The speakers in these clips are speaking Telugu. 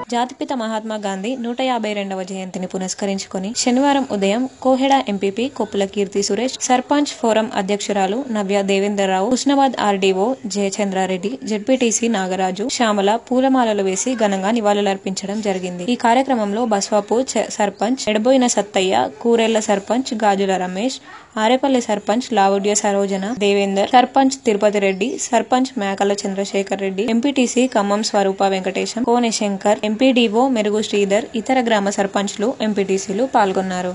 జాతిపిత మహాత్మా గాంధీ 152వ జయంతిని పురస్కరించుకొని శనివారం ఉదయం కోహెడా ఎంపీపీ కొప్పుల కీర్తి సురేష్, సర్పంచ్ ఫోరం అధ్యక్షురాలు నవ్య దేవేందర్రావు, హుస్నాబాద్ ఆర్డీఓ జయచంద్రారెడ్డి, జెడ్పీటీసీ నాగరాజు, శ్యామల పూలమాలలు వేసి ఘనంగా నివాళులర్పించడం జరిగింది. ఈ కార్యక్రమంలో బస్వాపూర్ సర్పంచ్ ఎడబోయిన సత్తయ్య, కూరెళ్ల సర్పంచ్ గాజుల రమేష్, ఆరేపల్లి సర్పంచ్ లావుడ్య సరోజన దేవేందర్, సర్పంచ్ తిరుపతి రెడ్డి, సర్పంచ్ మేకల చంద్రశేఖర్ రెడ్డి, ఎంపీటీసీ ఖమ్మం స్వరూప వెంకటేశం, కోనె శంకర్, ఎంపీడీఓ మెరుగు శ్రీధర్, ఇతర గ్రామ సర్పంచ్లు, ఎంపీటీసీలు పాల్గొన్నారు.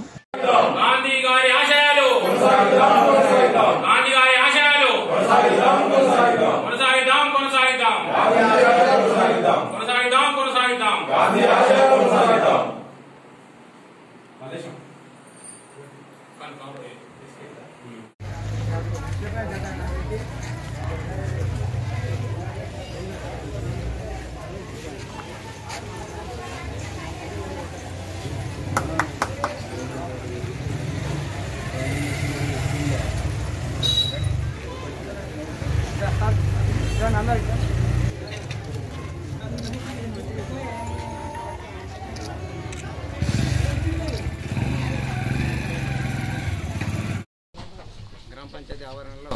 గ్రామ పంచాయతీ ఆవరణలో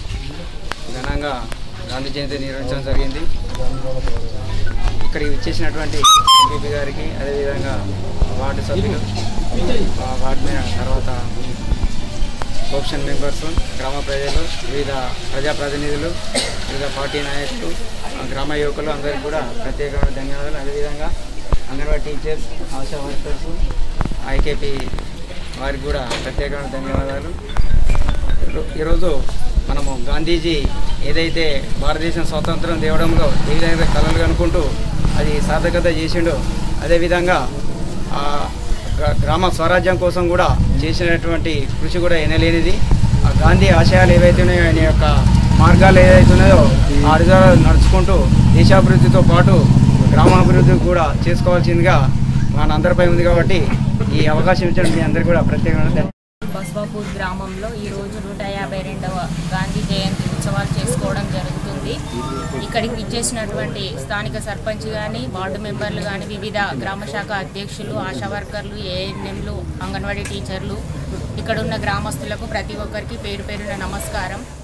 ఘనంగా గాంధీ జయంతి నిర్వహించడం జరిగింది. ఇక్కడికి విచ్చేసినటువంటి ఎంపీపీ గారికి, అదేవిధంగా వార్డు సభ్యులు, వార్డు తర్వాత కోఆప్షన్ మెంబర్స్, గ్రామ ప్రజలు, వివిధ ప్రజాప్రతినిధులు, వివిధ పార్టీ నాయకులు, గ్రామ యువకులు అందరికీ కూడా ప్రత్యేకమైన ధన్యవాదాలు. అదేవిధంగా anganwadi teachers, ASHA workers, IKP వారికి కూడా ప్రత్యేకమైన ధన్యవాదాలు. ఈరోజు మనము గాంధీజీ ఏదైతే భారతదేశం స్వాతంత్రం తేవడంలో ఏ విధంగా కలలు కనుక్కుంటూ అది సార్థకత చేసిండో, అదేవిధంగా గ్రామ స్వరాజ్యం కోసం కూడా చేసినటువంటి కృషి కూడా ఎనలేనిది. ఆ గాంధీ ఆశయాలు ఏవైతున్నాయో, ఆయన యొక్క మార్గాలు ఏదైతున్నాయో ఆ అడుగులు నడుచుకుంటూ దేశాభివృద్ధితో పాటు గ్రామాభివృద్ధి కూడా చేసుకోవాల్సిందిగా మనందరిపై ఉంది. కాబట్టి ఈ అవకాశం ఇచ్చిన మీ అందరికీ కూడా ప్రత్యేకమైన బస్వాపూర్ గ్రామంలో ఈరోజు 152వ గాంధీ జయంతి ఉత్సవాలు చేసుకోవడం జరుగుతుంది. ఇక్కడికి ఇచ్చేసినటువంటి స్థానిక సర్పంచ్ కానీ, వార్డు మెంబర్లు కానీ, వివిధ గ్రామ శాఖ అధ్యక్షులు, ఆశా వర్కర్లు, ఏఎన్ఎంలు, అంగన్వాడీ టీచర్లు, ఇక్కడున్న గ్రామస్తులకు ప్రతి ఒక్కరికి పేరు పేరున నమస్కారం.